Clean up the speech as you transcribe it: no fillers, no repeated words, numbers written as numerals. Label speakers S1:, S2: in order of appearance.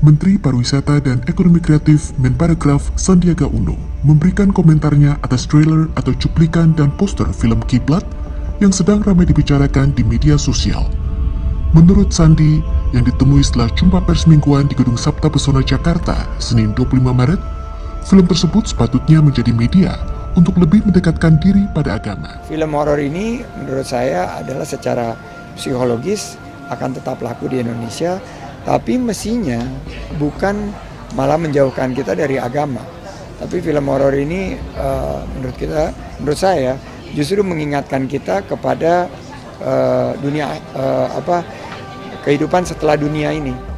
S1: Menteri Pariwisata dan Ekonomi Kreatif Menparekraf Sandiaga Uno memberikan komentarnya atas trailer atau cuplikan dan poster film Kiblat yang sedang ramai dibicarakan di media sosial. Menurut Sandi, yang ditemui setelah jumpa pers mingguan di Gedung Sabta Pesona Jakarta, Senin 25 Maret, film tersebut sepatutnya menjadi media untuk lebih mendekatkan diri pada agama.
S2: Film horor ini menurut saya adalah secara psikologis akan tetap laku di Indonesia, tapi mestinya bukan malah menjauhkan kita dari agama. Tapi film horor ini menurut saya justru mengingatkan kita kepada kehidupan setelah dunia ini.